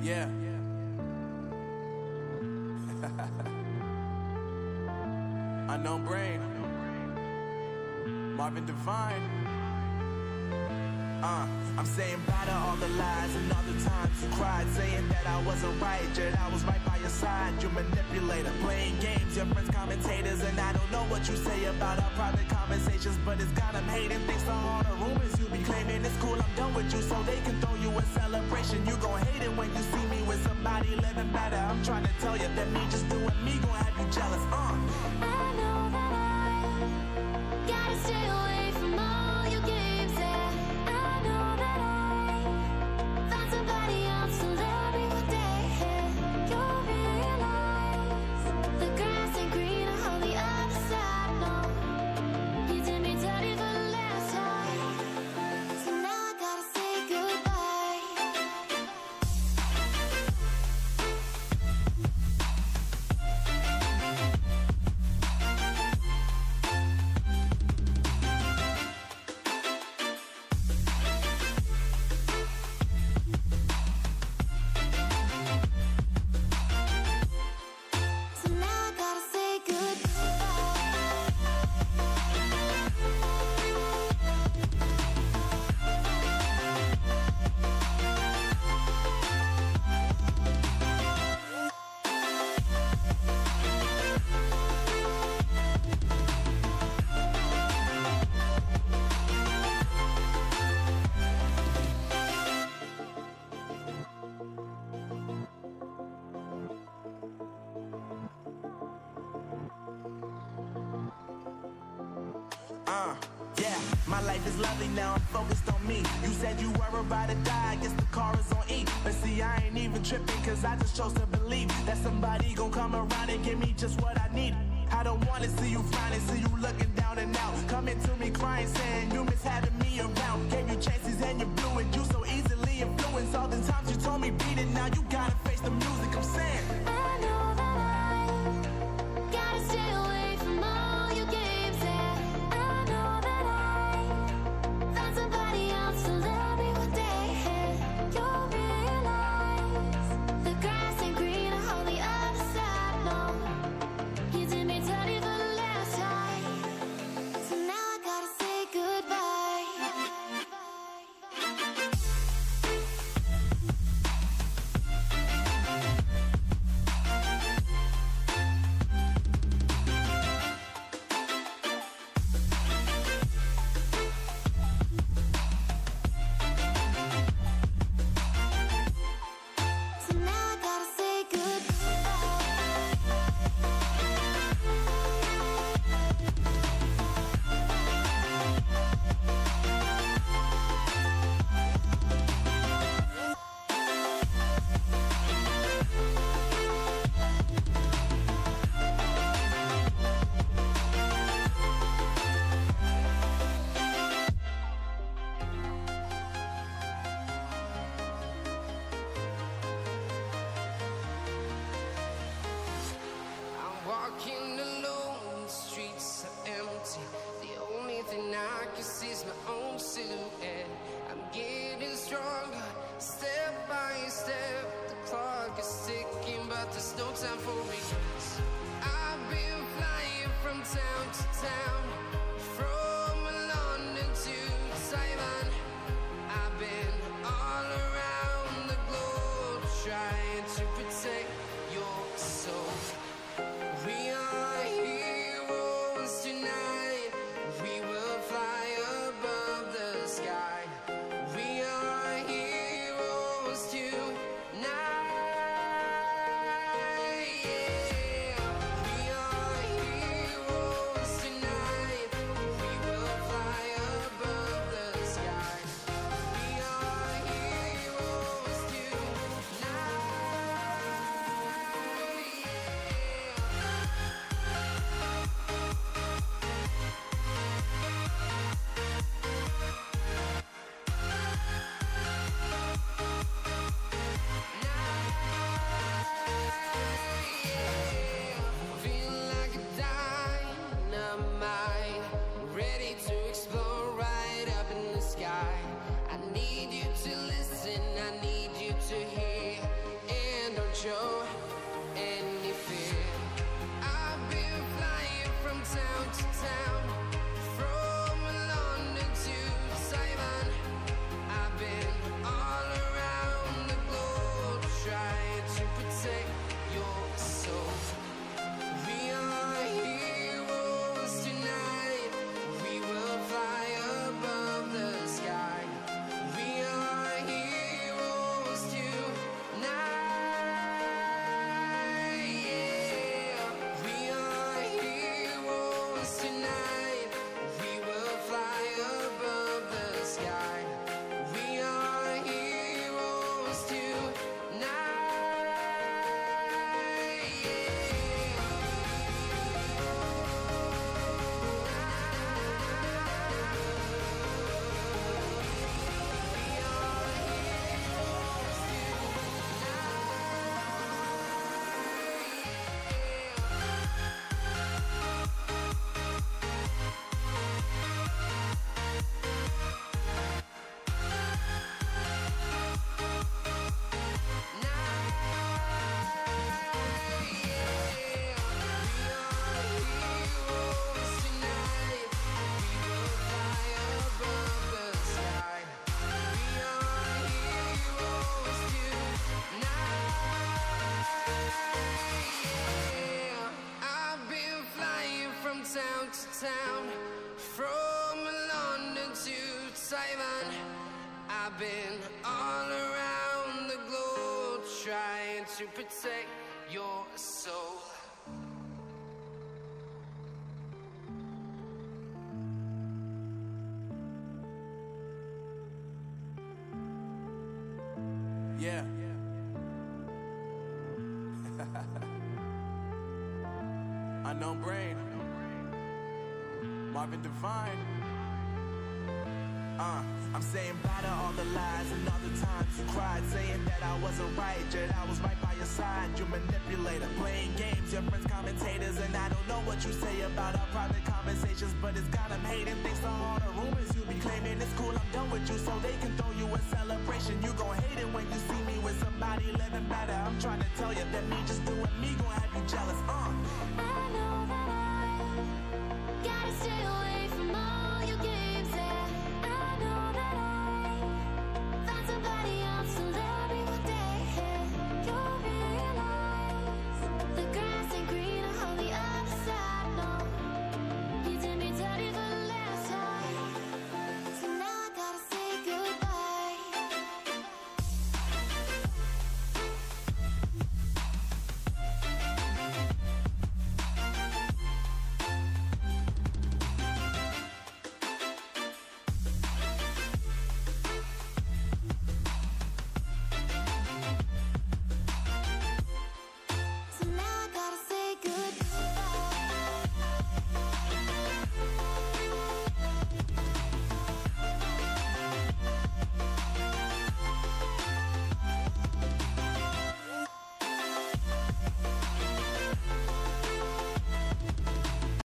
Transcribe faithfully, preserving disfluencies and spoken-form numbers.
Yeah. Unknown Brain. Marvin Devine. Uh, I'm saying bye to all the lies and all the times you cried, saying that I wasn't right, yet I was right by your side. You manipulator, playing games, your friends commentators, and I don't know what you say about our private conversations, but it's got them hating. Thanks to all the rumors you be claiming. It's cool, I'm done with you, so they can throw you a celebration. You gon' hate it when you see me with somebody living better. I'm trying to tell you that me just doing me gon' have you jealous. Uh. I know that I gotta stay away from all your games, yeah. I know that I found somebody else to love me one day, yeah. You'll realize the grass ain't greener on the other side, no. You did me dirty for the last time, so now I gotta say goodbye. So now I gotta say goodbye. Uh, yeah, my life is lovely now, I'm focused on me. You said you were about to die, I guess the car is on E. But see, I ain't even tripping, cause I just chose to believe that somebody gon' come around and give me just what I need. I don't wanna see you frowning, see you looking down and out, coming to me crying, saying you miss having me around. Gave you chances and you blew it, you so easily influenced. All the times you told me beat it, now you gotta face the music. I'm saying I know that I gotta stay away from all your games, yeah. I know that I found somebody else to love me one day, yeah. You'll realize the grass ain't greener on the other side, no. You did me dirty for the last time, so now I gotta say goodbye. So now I gotta say goodbye. I'm walking alone, the streets are empty. The only thing I can see is my own silhouette. I'm getting stronger, step by step. The clock is ticking, but there's no time for regrets. I've been flying from town to town, from London to Taiwan. I've been all around the globe, trying to protect your soul. We are heroes tonight. We will fly above the sky. We are heroes tonight. Yeah. to town, from London to Taiwan. I've been all around the globe trying to protect your soul. Yeah. Unknown Brain, Marvin Devine. Uh, I'm saying bye to all the lies and all the times you cried, saying that I wasn't right, yet I was right by your side. You manipulator, playing games, your friends commentators, and I don't know what you say about our private conversations, but it's got them hating thanks to all the rumors you be claiming. It's cool, I'm done with you, so they can throw you a celebration. You gon' hate it when you see me with somebody living better. I'm trying to tell you that me just doing me gon' have you jealous. Uh.